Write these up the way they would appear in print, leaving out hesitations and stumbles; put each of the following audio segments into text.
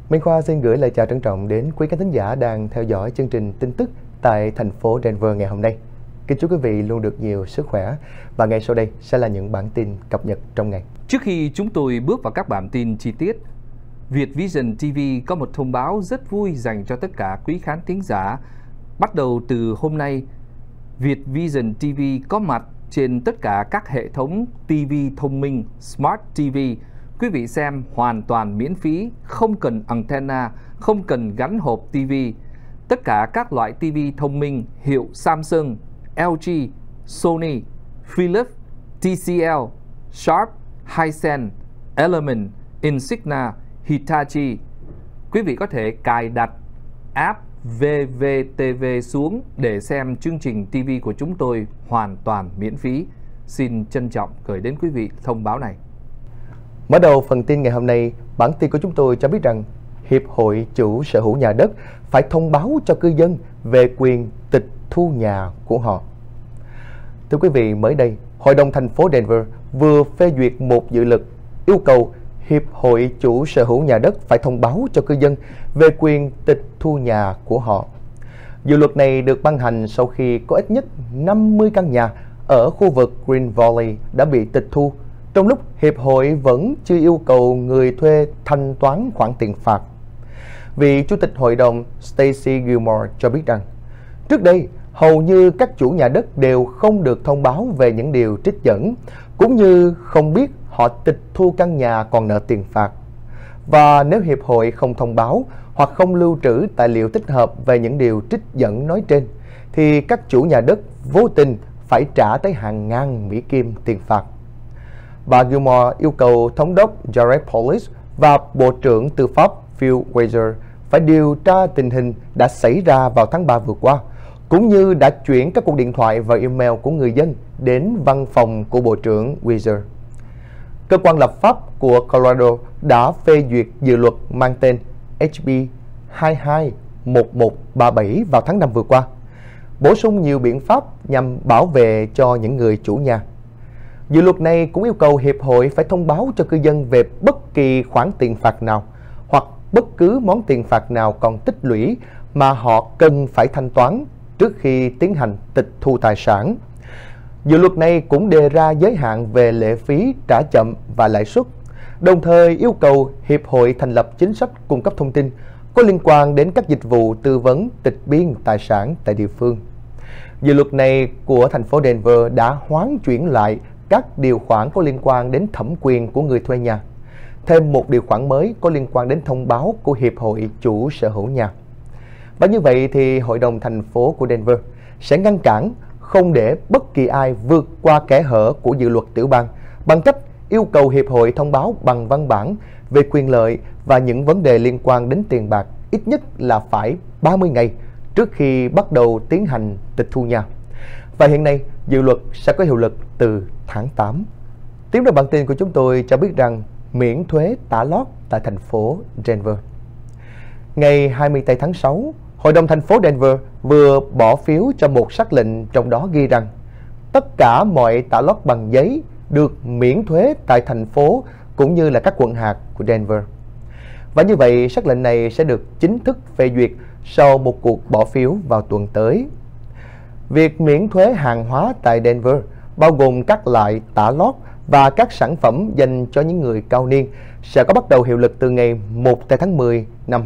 Minh Khoa xin gửi lời chào trân trọng đến quý khán thính giả đang theo dõi chương trình tin tức tại thành phố Denver ngày hôm nay. Kính chúc quý vị luôn được nhiều sức khỏe và ngay sau đây sẽ là những bản tin cập nhật trong ngày. Trước khi chúng tôi bước vào các bản tin chi tiết, Việt Vision TV có một thông báo rất vui dành cho tất cả quý khán thính giả. Bắt đầu từ hôm nay, Việt Vision TV có mặt trên tất cả các hệ thống TV thông minh Smart TV. Quý vị xem hoàn toàn miễn phí, không cần antenna, không cần gắn hộp TV. Tất cả các loại TV thông minh hiệu Samsung, LG, Sony, Philips, TCL, Sharp, Hisense, Element, Insignia, Hitachi. Quý vị có thể cài đặt app VVTV xuống để xem chương trình TV của chúng tôi hoàn toàn miễn phí. Xin trân trọng gửi đến quý vị thông báo này. Mở đầu phần tin ngày hôm nay, bản tin của chúng tôi cho biết rằng Hiệp hội Chủ sở hữu nhà đất phải thông báo cho cư dân về quyền tịch thu nhà của họ. Thưa quý vị, mới đây, Hội đồng thành phố Denver vừa phê duyệt một dự luật yêu cầu Hiệp hội Chủ sở hữu nhà đất phải thông báo cho cư dân về quyền tịch thu nhà của họ. Dự luật này được ban hành sau khi có ít nhất 50 căn nhà ở khu vực Green Valley đã bị tịch thu, trong lúc Hiệp hội vẫn chưa yêu cầu người thuê thanh toán khoản tiền phạt. Vị Chủ tịch Hội đồng Stacy Gilmore cho biết rằng, trước đây, hầu như các chủ nhà đất đều không được thông báo về những điều trích dẫn, cũng như không biết họ tịch thu căn nhà còn nợ tiền phạt. Và nếu Hiệp hội không thông báo hoặc không lưu trữ tài liệu tích hợp về những điều trích dẫn nói trên, thì các chủ nhà đất vô tình phải trả tới hàng ngàn Mỹ Kim tiền phạt. Bà Gilmore yêu cầu Thống đốc Jared Polis và Bộ trưởng Tư pháp Phil Weiser phải điều tra tình hình đã xảy ra vào tháng 3 vừa qua, cũng như đã chuyển các cuộc điện thoại và email của người dân đến văn phòng của Bộ trưởng Weiser. Cơ quan lập pháp của Colorado đã phê duyệt dự luật mang tên HB 221137 vào tháng 5 vừa qua, bổ sung nhiều biện pháp nhằm bảo vệ cho những người chủ nhà. Dự luật này cũng yêu cầu Hiệp hội phải thông báo cho cư dân về bất kỳ khoản tiền phạt nào hoặc bất cứ món tiền phạt nào còn tích lũy mà họ cần phải thanh toán trước khi tiến hành tịch thu tài sản. Dự luật này cũng đề ra giới hạn về lệ phí trả chậm và lãi suất, đồng thời yêu cầu Hiệp hội thành lập chính sách cung cấp thông tin có liên quan đến các dịch vụ tư vấn tịch biên tài sản tại địa phương. Dự luật này của thành phố Denver đã hoán chuyển lại các điều khoản có liên quan đến thẩm quyền của người thuê nhà, thêm một điều khoản mới có liên quan đến thông báo của Hiệp hội Chủ sở hữu nhà. Và như vậy thì Hội đồng thành phố của Denver sẽ ngăn cản không để bất kỳ ai vượt qua kẽ hở của dự luật tiểu bang bằng cách yêu cầu Hiệp hội thông báo bằng văn bản về quyền lợi và những vấn đề liên quan đến tiền bạc ít nhất là phải 30 ngày trước khi bắt đầu tiến hành tịch thu nhà. Và hiện nay, dự luật sẽ có hiệu lực từ tháng 8. Tiếp theo bản tin của chúng tôi cho biết rằng miễn thuế tả lót tại thành phố Denver. Ngày 24 tháng 6, Hội đồng thành phố Denver vừa bỏ phiếu cho một sắc lệnh trong đó ghi rằng tất cả mọi tả lót bằng giấy được miễn thuế tại thành phố cũng như là các quận hạt của Denver. Và như vậy, sắc lệnh này sẽ được chính thức phê duyệt sau một cuộc bỏ phiếu vào tuần tới. Việc miễn thuế hàng hóa tại Denver bao gồm các loại tả lót và các sản phẩm dành cho những người cao niên sẽ có bắt đầu hiệu lực từ ngày 1 tháng 10 năm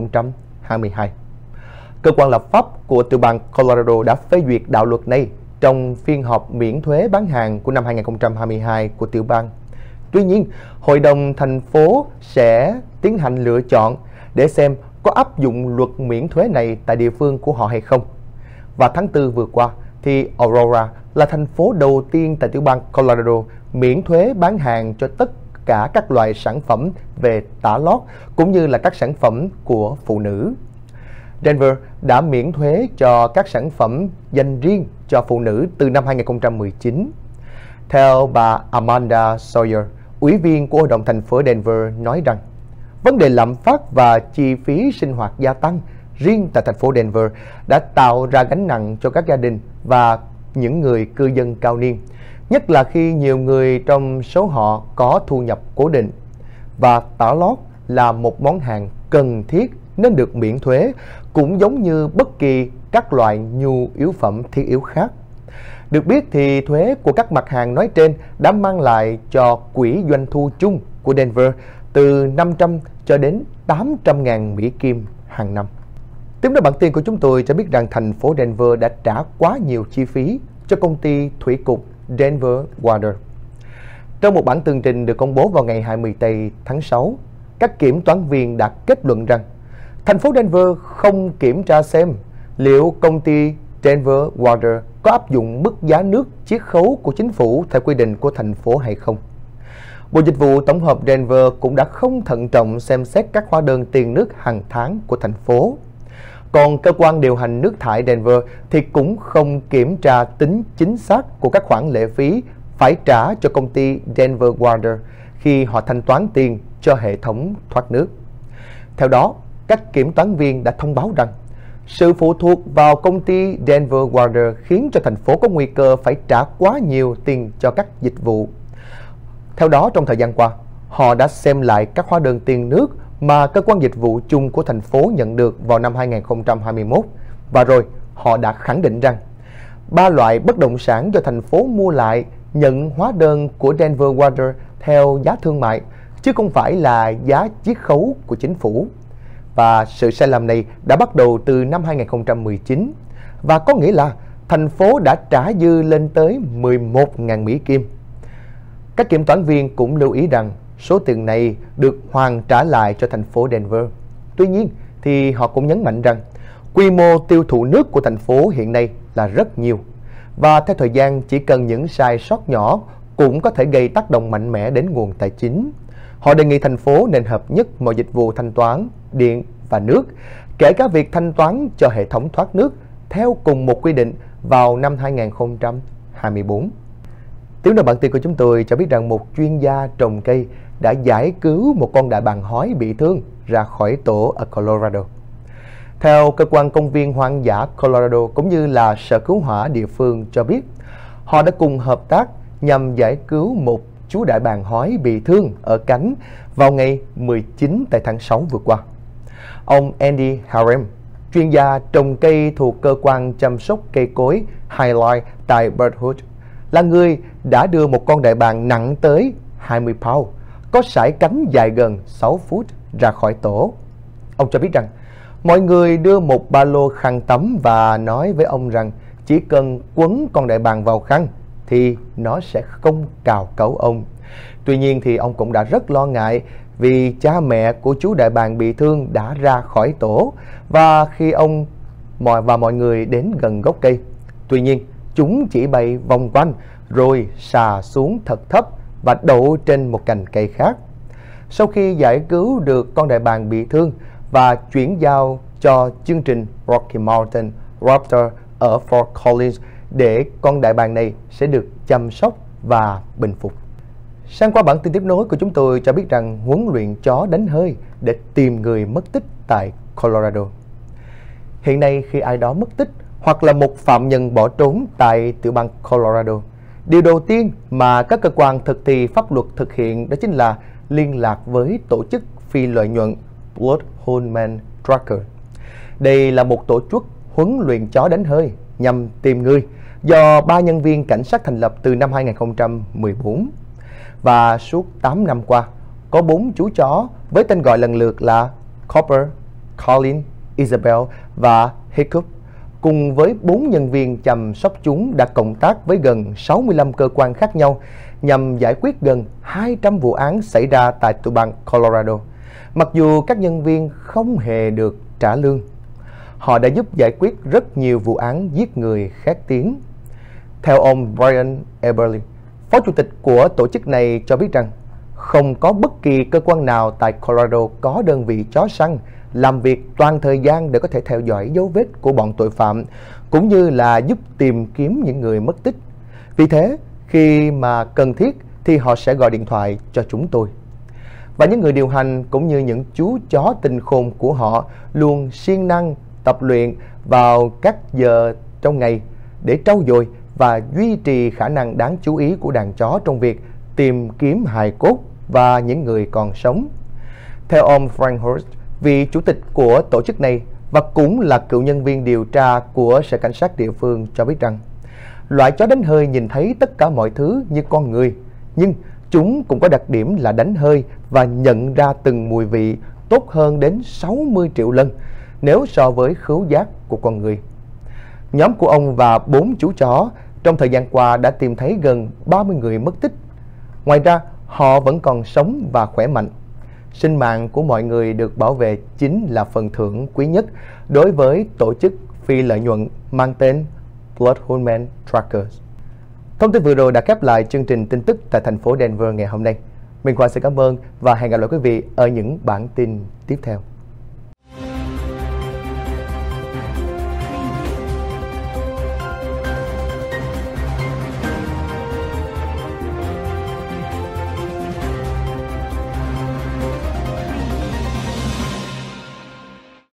2022. Cơ quan lập pháp của tiểu bang Colorado đã phê duyệt đạo luật này trong phiên họp miễn thuế bán hàng của năm 2022 của tiểu bang. Tuy nhiên, Hội đồng thành phố sẽ tiến hành lựa chọn để xem có áp dụng luật miễn thuế này tại địa phương của họ hay không. Và tháng 4 vừa qua, thì Aurora là thành phố đầu tiên tại tiểu bang Colorado miễn thuế bán hàng cho tất cả các loại sản phẩm về tả lót cũng như là các sản phẩm của phụ nữ. Denver đã miễn thuế cho các sản phẩm dành riêng cho phụ nữ từ năm 2019. Theo bà Amanda Sawyer, ủy viên của Hội đồng thành phố Denver nói rằng vấn đề lạm phát và chi phí sinh hoạt gia tăng riêng tại thành phố Denver đã tạo ra gánh nặng cho các gia đình và những người cư dân cao niên, nhất là khi nhiều người trong số họ có thu nhập cố định. Và tả lót là một món hàng cần thiết nên được miễn thuế, cũng giống như bất kỳ các loại nhu yếu phẩm thiết yếu khác. Được biết thì thuế của các mặt hàng nói trên đã mang lại cho quỹ doanh thu chung của Denver từ 500 cho đến 800 ngàn Mỹ Kim hàng năm. Tiếp nối bản tin của chúng tôi cho biết rằng thành phố Denver đã trả quá nhiều chi phí cho công ty thủy cục Denver Water. Trong một bản tường trình được công bố vào ngày 20 tháng 6, các kiểm toán viên đã kết luận rằng thành phố Denver không kiểm tra xem liệu công ty Denver Water có áp dụng mức giá nước chiết khấu của chính phủ theo quy định của thành phố hay không. Bộ Dịch vụ Tổng hợp Denver cũng đã không thận trọng xem xét các hóa đơn tiền nước hàng tháng của thành phố. Còn cơ quan điều hành nước thải Denver thì cũng không kiểm tra tính chính xác của các khoản lệ phí phải trả cho công ty Denver Water khi họ thanh toán tiền cho hệ thống thoát nước. Theo đó, các kiểm toán viên đã thông báo rằng sự phụ thuộc vào công ty Denver Water khiến cho thành phố có nguy cơ phải trả quá nhiều tiền cho các dịch vụ. Theo đó, trong thời gian qua, họ đã xem lại các hóa đơn tiền nước mà cơ quan dịch vụ chung của thành phố nhận được vào năm 2021 và rồi họ đã khẳng định rằng 3 loại bất động sản do thành phố mua lại nhận hóa đơn của Denver Water theo giá thương mại chứ không phải là giá chiết khấu của chính phủ. Và sự sai lầm này đã bắt đầu từ năm 2019 và có nghĩa là thành phố đã trả dư lên tới 11.000 Mỹ Kim. Các kiểm toán viên cũng lưu ý rằng số tiền này được hoàn trả lại cho thành phố Denver. Tuy nhiên thì họ cũng nhấn mạnh rằng quy mô tiêu thụ nước của thành phố hiện nay là rất nhiều và theo thời gian chỉ cần những sai sót nhỏ cũng có thể gây tác động mạnh mẽ đến nguồn tài chính. Họ đề nghị thành phố nên hợp nhất mọi dịch vụ thanh toán, điện và nước, kể cả việc thanh toán cho hệ thống thoát nước theo cùng một quy định vào năm 2024. Tiếp nối bản tin của chúng tôi cho biết rằng một chuyên gia trồng cây đã giải cứu một con đại bàng hói bị thương ra khỏi tổ ở Colorado. Theo cơ quan công viên hoang dã Colorado cũng như là sở cứu hỏa địa phương cho biết, họ đã cùng hợp tác nhằm giải cứu một chú đại bàng hói bị thương ở cánh vào ngày 19 tháng 6 vừa qua. Ông Andy Harem, chuyên gia trồng cây thuộc cơ quan chăm sóc cây cối Highlight tại Birdhood, là người đã đưa một con đại bàng nặng tới 20 pound, có sải cánh dài gần 6 phút ra khỏi tổ. Ông cho biết rằng mọi người đưa một ba lô khăn tắm và nói với ông rằng chỉ cần quấn con đại bàng vào khăn thì nó sẽ không cào cấu ông. Tuy nhiên thì ông cũng đã rất lo ngại vì cha mẹ của chú đại bàng bị thương đã ra khỏi tổ và khi ông và mọi người đến gần gốc cây. Tuy nhiên, chúng chỉ bay vòng quanh rồi xà xuống thật thấp và đậu trên một cành cây khác. Sau khi giải cứu được con đại bàng bị thương và chuyển giao cho chương trình Rocky Mountain Raptor ở Fort Collins để con đại bàng này sẽ được chăm sóc và bình phục. Sang qua bản tin tiếp nối của chúng tôi cho biết rằng huấn luyện chó đánh hơi để tìm người mất tích tại Colorado. Hiện nay khi ai đó mất tích hoặc là một phạm nhân bỏ trốn tại tiểu bang Colorado, điều đầu tiên mà các cơ quan thực thi pháp luật thực hiện đó chính là liên lạc với tổ chức phi lợi nhuận Bloodhound Tracker. Đây là một tổ chức huấn luyện chó đánh hơi nhằm tìm người do 3 nhân viên cảnh sát thành lập từ năm 2014. Và suốt 8 năm qua, có 4 chú chó với tên gọi lần lượt là Copper, Colin, Isabel và Hiccup, cùng với 4 nhân viên chăm sóc chúng đã cộng tác với gần 65 cơ quan khác nhau nhằm giải quyết gần 200 vụ án xảy ra tại tiểu bang Colorado. Mặc dù các nhân viên không hề được trả lương, họ đã giúp giải quyết rất nhiều vụ án giết người khét tiếng. Theo ông Brian Eberly, phó chủ tịch của tổ chức này cho biết rằng không có bất kỳ cơ quan nào tại Colorado có đơn vị chó săn làm việc toàn thời gian để có thể theo dõi dấu vết của bọn tội phạm cũng như là giúp tìm kiếm những người mất tích. Vì thế, khi mà cần thiết thì họ sẽ gọi điện thoại cho chúng tôi. Và những người điều hành cũng như những chú chó tinh khôn của họ luôn siêng năng tập luyện vào các giờ trong ngày để trau dồi và duy trì khả năng đáng chú ý của đàn chó trong việc tìm kiếm hài cốt và những người còn sống. Theo ông Frank Hurst, vị chủ tịch của tổ chức này và cũng là cựu nhân viên điều tra của Sở Cảnh sát địa phương cho biết rằng loại chó đánh hơi nhìn thấy tất cả mọi thứ như con người, nhưng chúng cũng có đặc điểm là đánh hơi và nhận ra từng mùi vị tốt hơn đến 60 triệu lần nếu so với khứu giác của con người. Nhóm của ông và 4 chú chó trong thời gian qua đã tìm thấy gần 30 người mất tích. Ngoài ra, họ vẫn còn sống và khỏe mạnh. Sinh mạng của mọi người được bảo vệ chính là phần thưởng quý nhất đối với tổ chức phi lợi nhuận mang tên Bloodhound Trackers. Thông tin vừa rồi đã khép lại chương trình tin tức tại thành phố Denver ngày hôm nay. Mình Khoa xin cảm ơn và hẹn gặp lại quý vị ở những bản tin tiếp theo.